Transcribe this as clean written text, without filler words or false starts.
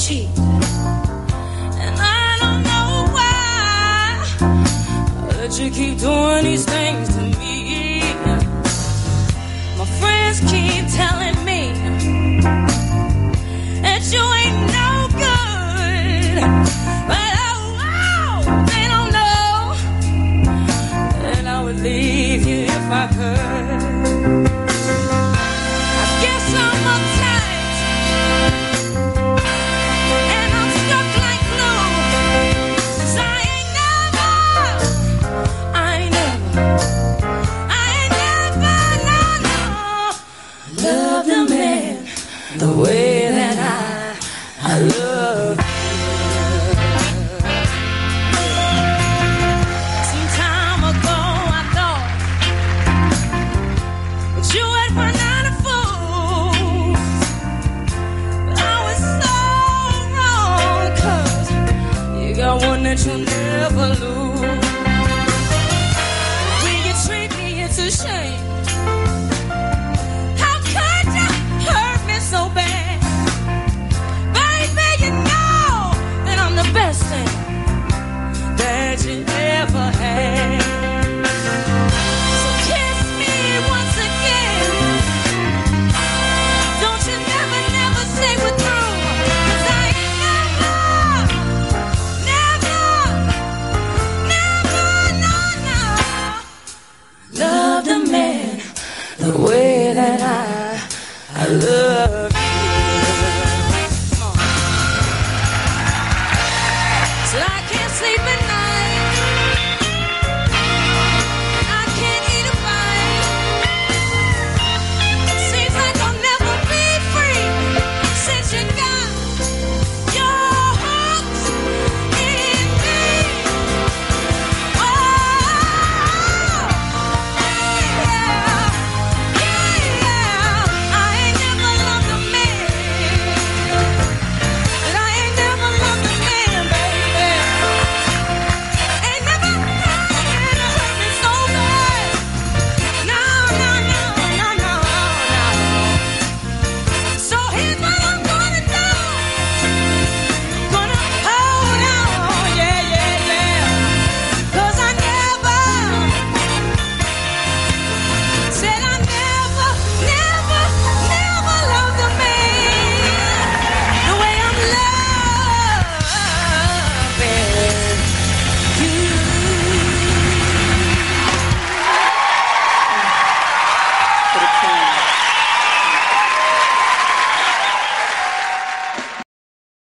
cheat. And I don't know why that you keep doing these things to me. My friends keep telling me that you ain't no good, but oh, they don't know that I would leave you if I could. I guess I'm uptight and I'm stuck like glue, 'cause I ain't never loved a man the way that I love you. Some time ago I thought that you had run out of fools, but I was so wrong, 'cause you got one that you'll never lose. The way you treat me, it's a shame. How could you hurt me so bad? Baby, you know that I'm the best thing that you ever had. So kiss me once again. Don't you never, never say we're through, 'cause I ain't never, no, loved a man the way that I love